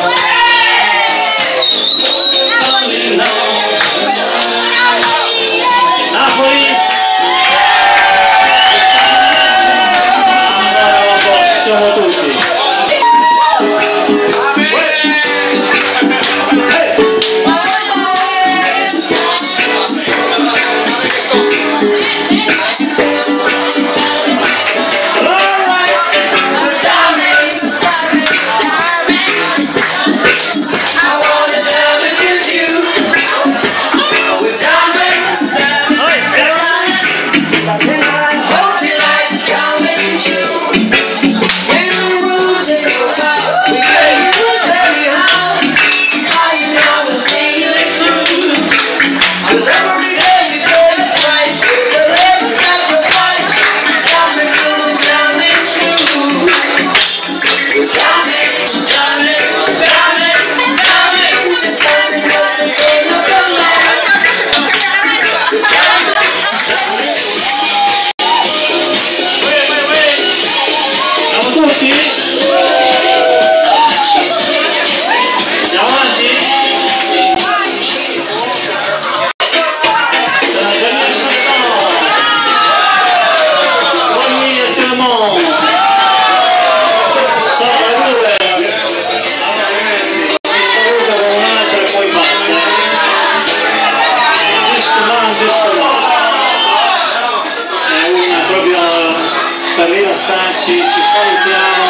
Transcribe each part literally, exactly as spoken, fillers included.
Ci, ci salutiamo,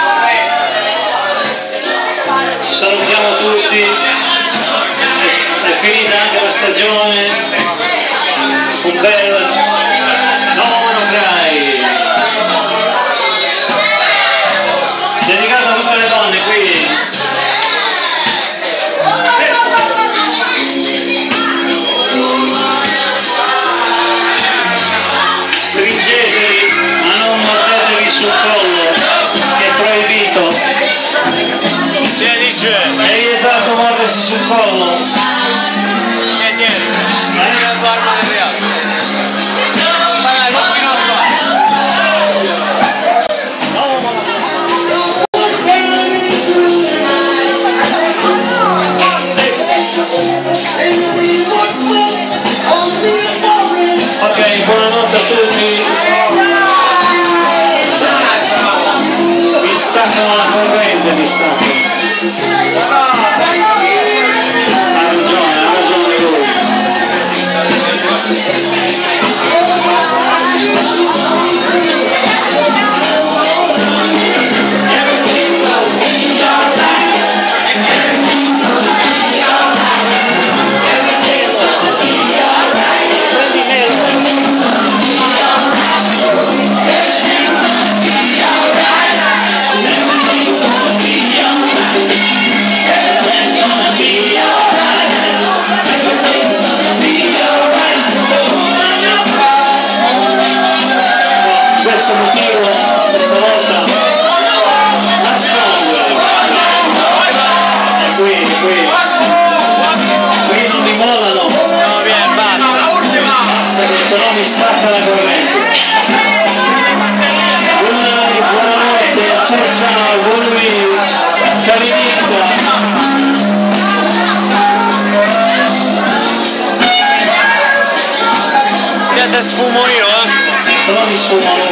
ci salutiamo tutti, è, è finita anche la stagione, un bel No More Cry, dedicato a tutte le donne qui. Stringetevi, ma non mordetevi sul collo, che è proibito. Che dice? È vietato mordersi sul collo. Che niente? Ma è una tua arma di reato. Ma dai, non mi non ok, buonanotte a tutti. Mi staccano la corrente, mi staccano. Ha ragione, ha ragione lui. Questo motivo, questa volta, la sangue, è qui, è qui, qui non mi molano, basta che se no mi stacca la corrente. Buonanotte, ciao ciao, buon lunedì, Carinica. Che te sfumo io, eh? Però mi sfumo